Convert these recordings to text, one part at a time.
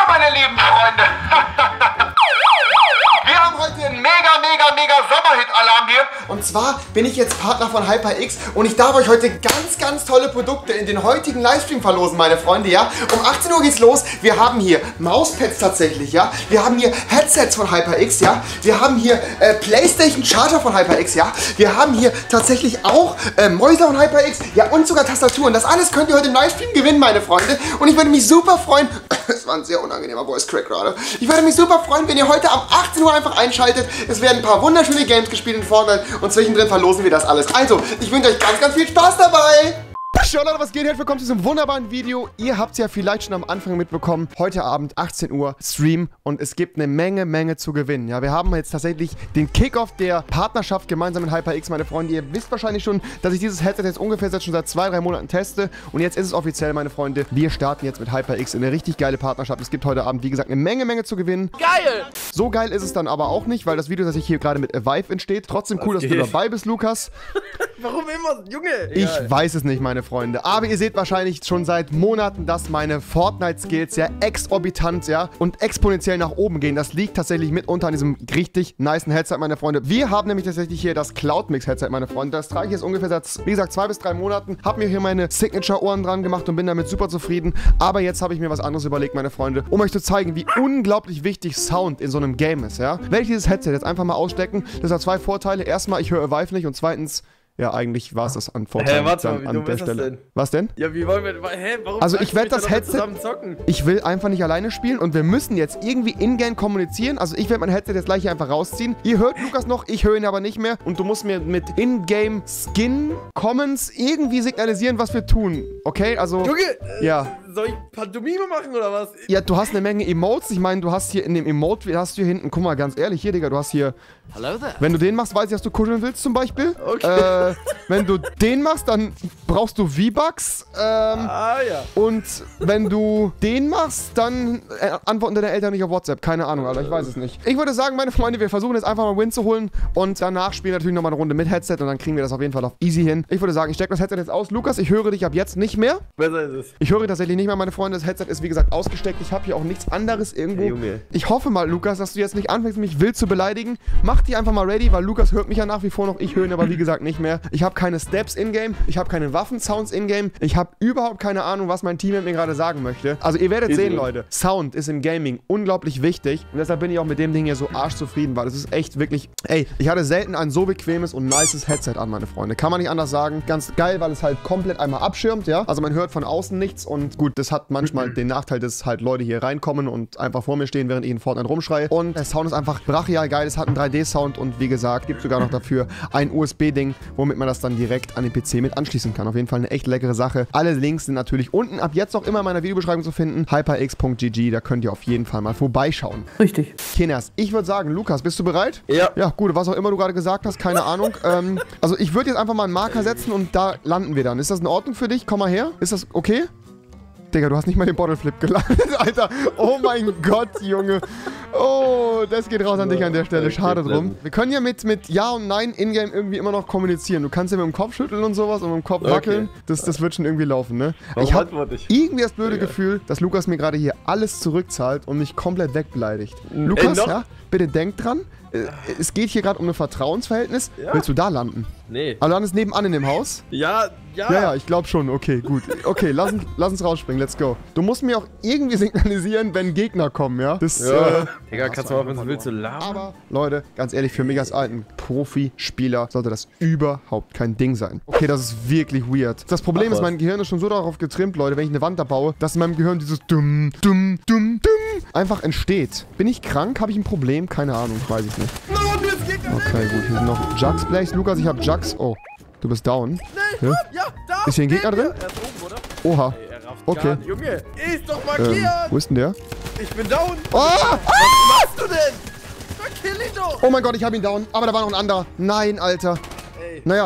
meine lieben Freunde. Wir haben heute einen mega Sommerhit-Alarm hier. Und zwar bin ich jetzt Partner von HyperX und ich darf euch heute ganz tolle Produkte in den heutigen Livestream verlosen, meine Freunde, ja. Um 18 Uhr geht's los. Wir haben hier Mauspads tatsächlich, ja. Wir haben hier Headsets von HyperX, ja. Wir haben hier PlayStation Charger von HyperX, ja. Wir haben hier tatsächlich auch Mäuse von HyperX, ja, und sogar Tastaturen. Das alles könnt ihr heute im Livestream gewinnen, meine Freunde. Und ich würde mich super freuen. Das war ein sehr unangenehmer Voice Crack gerade. Ich würde mich super freuen, wenn ihr heute ab 18 Uhr einfach einschaltet. Es werden ein paar wunderschöne Games gespielt in Fortnite und zwischendrin verlosen wir das alles. Also, ich wünsche euch ganz viel Spaß dabei. Schau Leute, was geht? Herzlich willkommen zu diesem wunderbaren Video. Ihr habt es ja vielleicht schon am Anfang mitbekommen. Heute Abend 18 Uhr Stream und es gibt eine Menge zu gewinnen. Ja, wir haben jetzt tatsächlich den Kickoff der Partnerschaft gemeinsam mit HyperX, meine Freunde. Ihr wisst wahrscheinlich schon, dass ich dieses Headset jetzt ungefähr schon seit 2-3 Monaten teste und jetzt ist es offiziell, meine Freunde. Wir starten jetzt mit HyperX in eine richtig geile Partnerschaft. Es gibt heute Abend, wie gesagt, eine Menge zu gewinnen. Geil! So geil ist es dann aber auch nicht, weil das Video, das ich hier gerade mit Vive entsteht. Trotzdem cool, dass du dabei bist, Lukas. Warum immer, Junge? Ich weiß es nicht, meine Freunde. Aber ihr seht wahrscheinlich schon seit Monaten, dass meine Fortnite-Skills ja exorbitant, ja, und exponentiell nach oben gehen. Das liegt tatsächlich mitunter an diesem richtig nicen Headset, meine Freunde. Wir haben nämlich tatsächlich hier das Cloudmix-Headset, meine Freunde. Das trage ich jetzt ungefähr seit, wie gesagt, 2 bis 3 Monaten. Hab mir hier meine Signature-Ohren dran gemacht und bin damit super zufrieden. Aber jetzt habe ich mir was anderes überlegt, meine Freunde, um euch zu zeigen, wie unglaublich wichtig Sound in so einem Game ist, ja. Werde ich dieses Headset jetzt einfach mal ausstecken. Das hat 2 Vorteile. Erstmal, ich höre Vive nicht und zweitens, ja, eigentlich war es das an Vorteilen. Warte mal, wie dumm ist das denn? Was denn? Ja, wie wollen wir, warum also ich werde das Headset, zusammen zocken? Ich will einfach nicht alleine spielen und wir müssen jetzt irgendwie in-game kommunizieren. Also ich werde mein Headset jetzt gleich hier einfach rausziehen. Ihr hört Lukas noch, ich höre ihn aber nicht mehr. Und du musst mir mit in-game Skin Comments irgendwie signalisieren, was wir tun. Okay, also... Junge, ja. Soll ich Pantomime machen oder was? Ja, du hast eine Menge Emotes. Ich meine, du hast hier in dem Emote, hast du hier hinten, guck mal, ganz ehrlich, hier, Digga, du hast hier... Hello there. Wenn du den machst, weiß ich, dass du kuscheln willst zum Beispiel. Okay. Wenn du den machst, dann brauchst du V-Bucks. Ja. Und wenn du den machst, dann antworten deine Eltern nicht auf WhatsApp. Keine Ahnung, Alter, ich weiß es nicht. Ich würde sagen, meine Freunde, wir versuchen jetzt einfach mal Win zu holen und danach spielen wir natürlich nochmal eine Runde mit Headset und dann kriegen wir das auf jeden Fall auf easy hin. Ich würde sagen, ich stecke das Headset jetzt aus. Lukas, ich höre dich ab jetzt nicht mehr. Besser ist es. Ich höre tatsächlich nicht mehr, meine Freunde. Das Headset ist, wie gesagt, ausgesteckt. Ich habe hier auch nichts anderes irgendwo. Hey, Junge. Ich hoffe mal, Lukas, dass du jetzt nicht anfängst, mich wild zu beleidigen. Mach die einfach mal ready, weil Lukas hört mich ja nach wie vor noch. Ich höre ihn aber, wie gesagt, nicht mehr. Ich habe keine Steps in-game. Ich habe keine Waffen-Sounds in-game. Ich habe überhaupt keine Ahnung, was mein Teammate mir gerade sagen möchte. Also ihr werdet sehen, Leute. Sound ist im Gaming unglaublich wichtig. Und deshalb bin ich auch mit dem Ding hier so arschzufrieden, weil es ist echt wirklich... Ey, ich hatte selten ein so bequemes und nices Headset an, meine Freunde. Kann man nicht anders sagen. Ganz geil, weil es halt komplett einmal abschirmt, ja. Also man hört von außen nichts und gut, das hat manchmal den Nachteil, dass halt Leute hier reinkommen und einfach vor mir stehen, während ich in Fortnite rumschreie. Und der Sound ist einfach brachial geil. Es hat einen 3D-Sound und wie gesagt, gibt sogar noch dafür ein USB-Ding, womit man das dann direkt an den PC mit anschließen kann. Auf jeden Fall eine echt leckere Sache. Alle Links sind natürlich unten ab jetzt auch immer in meiner Videobeschreibung zu finden. hyperx.gg, da könnt ihr auf jeden Fall mal vorbeischauen. Richtig. Kinders, ich würde sagen, Lukas, bist du bereit? Ja. Ja, gut, was auch immer du gerade gesagt hast, keine Ahnung. Also ich würde jetzt einfach mal einen Marker setzen und da landen wir dann. Ist das in Ordnung für dich? Komm mal her. Ist das okay? Digga, du hast nicht mal den Bottleflip gelandet, Alter. Oh mein Gott, Junge. Oh, das geht raus an dich an der Stelle. Schade drum. Wir können ja mit Ja und Nein in-game irgendwie immer noch kommunizieren. Du kannst ja mit dem Kopf schütteln und sowas und mit dem Kopf wackeln. Das wird schon irgendwie laufen, ne? Ich habe irgendwie das blöde Gefühl, dass Lukas mir gerade hier alles zurückzahlt und mich komplett wegbeleidigt. Lukas, ja, bitte denk dran. Es geht hier gerade um ein Vertrauensverhältnis. Ja. Willst du da landen? Nee. Aber du landest nebenan in dem Haus? Ja. Ja, ich glaube schon. Okay, gut. Okay, lass uns rausspringen. Let's go. Du musst mir auch irgendwie signalisieren, wenn Gegner kommen, ja? Das, Digga, kannst du auch, wenn du willst, so labern. Aber, Leute, ganz ehrlich, für mich als alten Profi-Spieler sollte das überhaupt kein Ding sein. Okay, das ist wirklich weird. Das Problem ist, mein Gehirn ist schon so darauf getrimmt, Leute, wenn ich eine Wand da baue, dass in meinem Gehirn dieses Dumm einfach entsteht. Bin ich krank? Habe ich ein Problem? Keine Ahnung, weiß ich nicht. Okay, gut, hier sind noch Jugs Blaze. Lukas, ich habe Jugs. Oh, du bist down. Nee, ja, da. Ist hier ein Gegner drin? Er ist oben, oder? Oha. Ey, er rafft okay. Gar nicht. Junge, ist doch markiert. Wo ist denn der? Ich bin down. Oh! Was machst du denn? Verkill ihn doch. Oh mein Gott, ich habe ihn down. Aber da war noch ein anderer. Nein, Alter. Ey. Naja,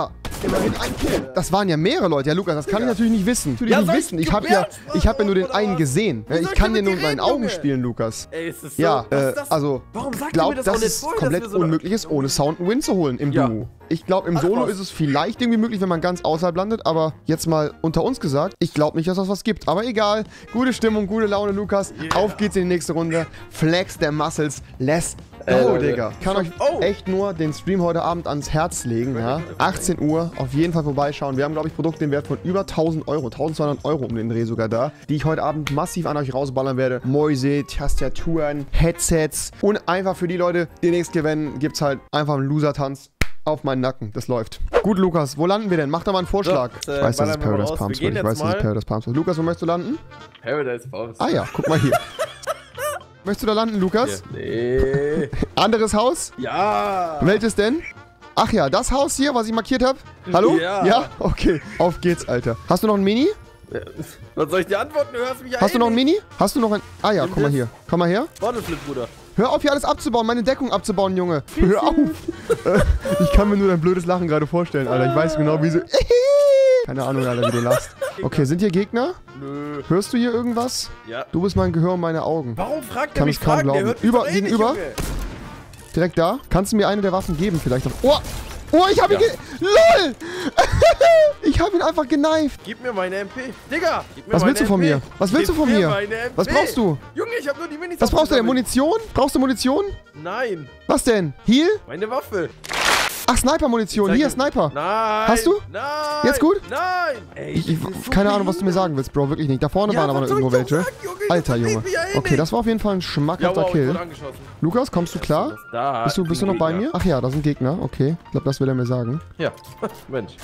Immerhin ein Kill. Das waren ja mehrere Leute. Ja, Lukas, das kann ich natürlich nicht wissen. Ich habe ja nur den einen gesehen. Ja, ich kann dir nur mit meinen Augen spielen, Lukas. Ey, ist das so? Ja, also, warum sagt ihr mir das auch dass nicht es vorher, komplett dass wir so unmöglich ist, ohne Sound einen Win zu holen im Duo. Ich glaube, im Solo ist es vielleicht irgendwie möglich, wenn man ganz außerhalb landet, aber jetzt mal unter uns gesagt, ich glaube nicht, dass das was gibt. Aber egal, gute Stimmung, gute Laune, Lukas. Auf geht's in die nächste Runde. Flex der Muscles, let's go, Digga. Ich kann euch echt nur den Stream heute Abend ans Herz legen, ja. 18 Uhr, auf jeden Fall vorbeischauen. Wir haben, glaube ich, Produkte im Wert von über 1000 Euro, 1200 Euro um den Dreh sogar da, die ich heute Abend massiv an euch rausballern werde. Mäuse, Tastaturen, Headsets und einfach für die Leute, die nichts gewinnen, gibt's halt einfach einen Loser-Tanz. Auf meinen Nacken, das läuft. Gut, Lukas, wo landen wir denn? Mach doch mal einen Vorschlag. So, ich weiß, dass es Paradise Palms wird. Ich weiß, dass es Paradise Palms wird. Lukas, wo möchtest du landen? Paradise Palms. Ah ja, guck mal hier. Möchtest du da landen, Lukas? Ja. Nee. Anderes Haus? Ja. Welches denn? Ach ja, das Haus hier, was ich markiert habe? Hallo? Ja. Ja? Okay, auf geht's, Alter. Hast du noch ein Mini? Was soll ich dir antworten? Du hörst mich ja Hast du noch ein Mini? Hast du noch ein... Ah ja, komm mal hier. Komm mal her. Bottleflip, Bruder. Hör auf, hier alles abzubauen, meine Deckung abzubauen, Junge. Hör auf. Ich kann mir nur dein blödes Lachen gerade vorstellen, Alter. Ich weiß genau, wie so... Keine Ahnung, Alter, wie du lachst. Okay, sind hier Gegner? Nö. Hörst du hier irgendwas? Ja. Du bist mein Gehör und meine Augen. Warum fragt Kann er mich es kaum Fragen? Der glauben. hört mich doch Gegenüber? nicht, Junge. Direkt da. Kannst du mir eine der Waffen geben vielleicht? Oh! Oh, ich hab ihn LOL! Ich hab ihn einfach geneift. Gib mir meine MP. Digga, gib mir Was meine willst du von MP. mir? Was willst du von Gib mir? meine MP. Was brauchst du? Junge, ich hab nur die Minis. Was brauchst du denn? aufgesammelt. Munition? Brauchst du Munition? Nein, Was denn? Heal? meine Waffe. Ach, Sniper-Munition. Hier, Sniper. Nein. Hast du? Nein. Jetzt gut? Nein. Ey, Keine Ahnung, was du mir sagen willst, Bro. Wirklich nicht. Da vorne waren aber noch irgendwo welche. Alter, Junge. Okay, das war auf jeden Fall ein schmackhafter Kill. Lukas, kommst du klar? Da Bist du noch bei mir? Ach ja, da sind Gegner. Okay. Ich glaube, das will er mir sagen. Ja. Mensch.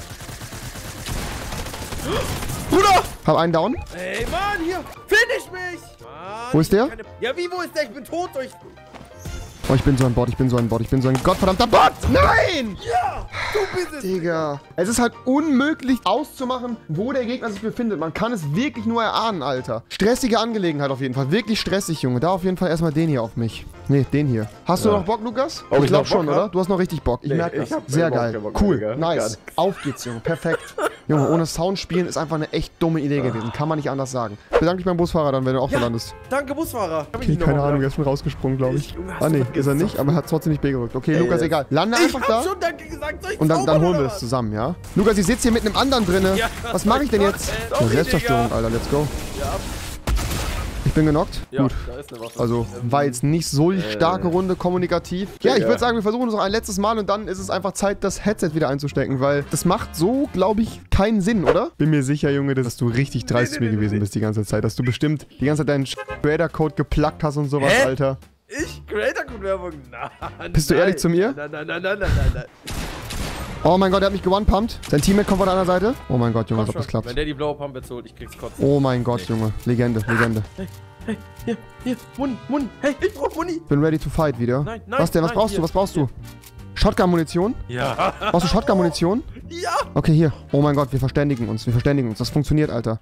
Bruder! Hab einen down. Ey, Mann, hier. Finish mich. Mann, Wo ist der? Ja, wie, wo ist der? Ich bin tot durch... Oh, ich bin so ein Bot, ich bin so ein gottverdammter Bot! Nein! Ja, du bist es. Digga. Es ist halt unmöglich auszumachen, wo der Gegner sich befindet. Man kann es wirklich nur erahnen, Alter. Stressige Angelegenheit auf jeden Fall. Wirklich stressig, Junge. Da auf jeden Fall erstmal den hier auf mich. Nee, den hier. Hast du noch Bock, Lukas? Ob ich glaube noch Bock schon, hab? oder? Du hast noch richtig Bock. Ich merke das. Sehr geil. Cool. Nice. Auf geht's, Junge. Perfekt. Junge, ohne Sound spielen ist einfach eine echt dumme Idee gewesen. Kann man nicht anders sagen. Bedanke dich beim Busfahrer dann, wenn du auch da landest. Danke, Busfahrer. Okay, keine Ahnung, er ist schon rausgesprungen, glaube ich. Ah, nee, ist er nicht, aber er hat trotzdem nicht B gedrückt. Okay, Lukas, egal. Lande einfach da. Schon Danke gesagt. Soll ich Und dann zaubern, holen wir oder es was? zusammen, ja? Lukas, ich sitze hier mit einem anderen drinne. Ja, was mache ich denn jetzt? Sorry, Eine Selbstzerstörung, Digga. Alter, let's go. Ja, Ich bin genockt. ja, Gut. da ist eine Waffe. Also, war jetzt nicht so die starke Runde kommunikativ. Ja, ich würde sagen, wir versuchen es noch ein letztes Mal und dann ist es einfach Zeit, das Headset wieder einzustecken, weil das macht so, glaube ich, keinen Sinn, oder? Bin mir sicher, Junge, dass du richtig dreist zu mir gewesen bist die ganze Zeit. Dass du bestimmt die ganze Zeit deinen Creator-Code geplackt hast und sowas, Hä? Alter. Ich? Creator-Code-Werbung? Nein. Bist du ehrlich zu mir? Nein. Oh mein Gott, er hat mich geone-pumpt. Sein Teammate kommt von der anderen Seite. Oh mein Gott, Junge, als ob das klappt. Wenn der die blaue Pump jetzt holt, ich krieg's kotzen. Oh mein Gott, Junge. Legende. Hier, Muni. Hey, ich brauch Muni. Bin ready to fight wieder. Nein, Was denn? Was brauchst du? Shotgun-Munition? Ja. Brauchst du Shotgun-Munition? Ja. Okay, hier. Oh mein Gott, wir verständigen uns. Das funktioniert, Alter.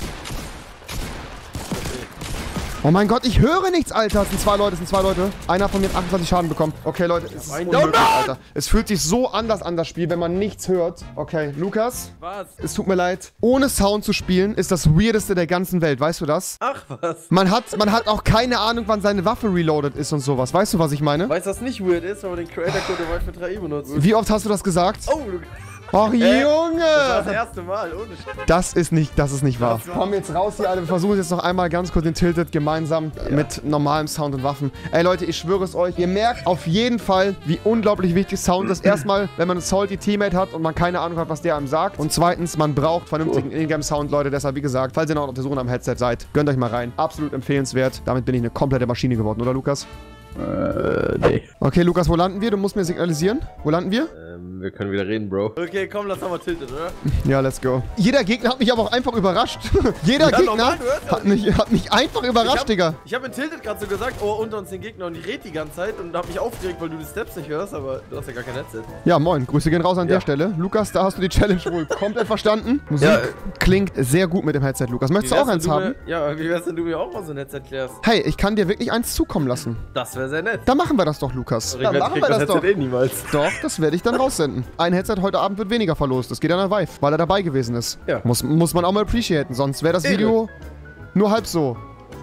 Oh mein Gott, ich höre nichts, Alter. Es sind zwei Leute. Einer von mir hat 28 Schaden bekommen. Okay, Leute, es ist unmöglich, Alter. Es fühlt sich so anders an, das Spiel, wenn man nichts hört. Okay, Lukas, Was? es tut mir leid. Ohne Sound zu spielen ist das Weirdeste der ganzen Welt. Weißt du das? Ach, was? Man hat auch keine Ahnung, wann seine Waffe reloaded ist und sowas. Weißt du, was ich meine? Weißt du, was nicht weird ist, wenn man den Creator-Code der Wi-Fi 3 benutzt? Wie oft hast du das gesagt? Oh, du... Ach, Das war Junge! das erste Mal, ohne Scheiß. Das ist nicht wahr. Komm jetzt raus hier, Alter. Wir versuchen jetzt noch einmal ganz kurz den Tilted gemeinsam mit normalem Sound und Waffen. Ey, Leute, ich schwöre es euch. Ihr merkt auf jeden Fall, wie unglaublich wichtig Sound ist. Erstmal, wenn man einen salty Teammate hat und man keine Ahnung hat, was der einem sagt. Und zweitens, man braucht vernünftigen Ingame-Sound, Leute. Deshalb, wie gesagt, falls ihr noch auf der Suche nach einem Headset seid, gönnt euch mal rein. Absolut empfehlenswert. Damit bin ich eine komplette Maschine geworden, oder, Lukas? Nee. Okay, Lukas, wo landen wir? Du musst mir signalisieren. Wo landen wir? Wir können wieder reden, Bro. Okay, komm, lass mal tilted, oder? Ja, let's go. Jeder Gegner hat mich aber auch einfach überrascht. Jeder Gegner normal, du hörst hat mich einfach überrascht, Digga. Ich hab in Tilted gerade so gesagt, oh, unter uns den Gegner und ich rede die ganze Zeit und hab mich aufgeregt, weil du die Steps nicht hörst, aber du hast ja gar kein Headset. Ja, moin. Grüße gehen raus an der Stelle. Lukas, da hast du die Challenge wohl komplett verstanden. Musik klingt sehr gut mit dem Headset, Lukas. Möchtest du auch eins haben? Ja, wie wär's, wenn du mir auch mal so ein Headset klärst? Hey, ich kann dir wirklich eins zukommen lassen. Das wäre sehr nett. Dann machen wir das doch, Lukas. Dann machen wir das doch. Niemals. Doch, das werde ich dann raussenden. Ein Headset heute Abend wird weniger verlost. Das geht an der Vive, weil er dabei gewesen ist. Ja. Muss man auch mal appreciaten, sonst wäre das Video nur halb so.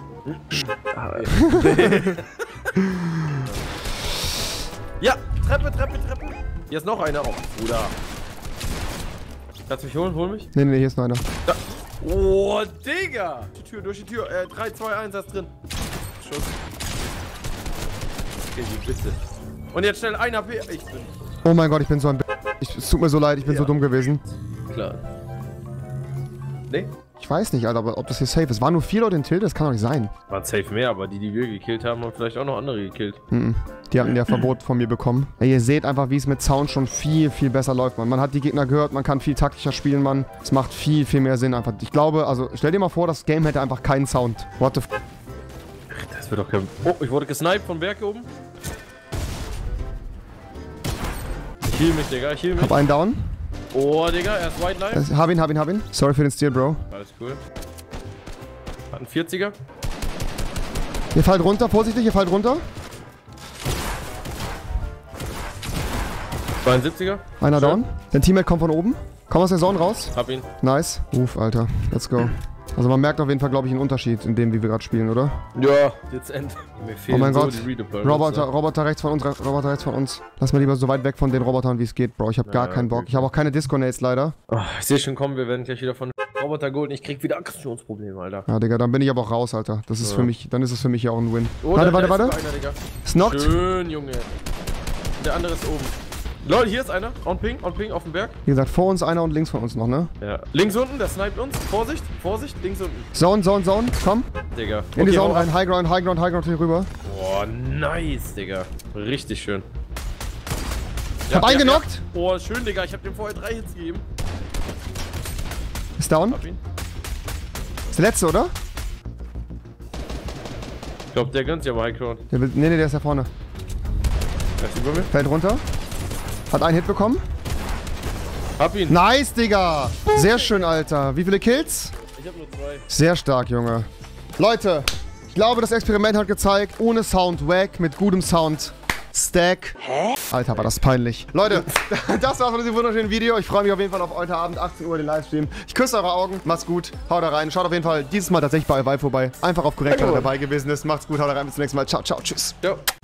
Ja, Treppe. Hier ist noch einer. Oh, Bruder. Kannst du mich holen? Hol mich? Nee, hier ist noch einer. Da. Oh, Digga. Durch die Tür. 3, 2, 1, er ist drin. Schuss. Okay, bitte. Und jetzt schnell 1 HP. Ich bin... Oh mein Gott, ich bin so ein es tut mir so leid, ich bin so dumm gewesen. Klar. Nee? Ich weiß nicht, Alter, ob das hier safe ist. Waren nur 4 Leute in Tilde? Das kann doch nicht sein. Waren safe mehr, aber die wir gekillt haben, haben vielleicht auch noch andere gekillt. Die hatten ja Verbot von mir bekommen. Ey, ihr seht einfach, wie es mit Sound schon viel, viel besser läuft, man. Man hat die Gegner gehört, man kann viel taktischer spielen, Mann. Es macht viel, viel mehr Sinn einfach. Ich glaube, also, stell dir mal vor, das Game hätte einfach keinen Sound. What the f... Das wird doch kein... Oh, ich wurde gesniped von Berg hier oben. Ich heal mich, Digga, ich heal mich. Hab einen down. Oh, Digga, er ist white life. Hab ihn. Sorry für den Steal, Bro. Alles cool. Hat einen 40er. Ihr fallt runter, vorsichtig, ihr fallt runter. 72er. Einer down. Dein Teammate kommt von oben. Komm aus der Zone raus. Hab ihn. Nice. Uff, Alter. Let's go. Also man merkt auf jeden Fall, glaube ich, einen Unterschied in dem, wie wir gerade spielen, oder? Ja, jetzt end. Mir fehlen oh mein so Gott. die Redeployments, Roboter rechts von uns, Roboter rechts von uns. Lass mal lieber so weit weg von den Robotern, wie es geht, Bro. Ich habe gar keinen Bock. Ich habe auch keine Disco-Nades, leider. Oh, ich sehe schon kommen, wir werden gleich wieder von Roboter geholt und ich krieg wieder Aggressionsprobleme, Alter. Ja, Digga, dann bin ich aber auch raus, Alter. Das ist für mich, dann ist es für mich ja auch ein Win. Oh, warte. Einer, Digga. Ist knockt. Schön, Junge. Der andere ist oben. Lol, hier ist einer. On Ping auf dem Berg. Wie gesagt, vor uns einer und links von uns noch, ne? Ja. Links unten, der sniped uns. Vorsicht, links unten. Zone. Komm. Digga. In die Zone rein. High Ground hier rüber. Boah, nice, Digga. Richtig schön. Ich hab einen genockt. Oh, schön, Digga. Ich hab dem vorher 3 Hits gegeben. Ist down. Hab ihn. Ist der letzte, oder? Ich glaub, der gönnt sich aber High Ground. Nee, der ist da vorne. Der ist über mir. Fällt runter. Hat einen Hit bekommen. Hab ihn. Nice, Digga. Sehr schön, Alter. Wie viele Kills? Ich hab nur 2. Sehr stark, Junge. Leute, ich glaube, das Experiment hat gezeigt, ohne Sound wack, mit gutem Sound Stack. Hä? Alter, war das peinlich. Leute, das war's von diesem wunderschönen Video. Ich freue mich auf jeden Fall auf heute Abend, 18 Uhr, den Livestream. Ich küsse eure Augen. Macht's gut. Haut da rein. Schaut auf jeden Fall dieses Mal tatsächlich bei Vive vorbei. Einfach auf korrekt, wer dabei gewesen ist. Macht's gut. Haut da rein. Bis zum nächsten Mal. Ciao, ciao. Tschüss. Ciao.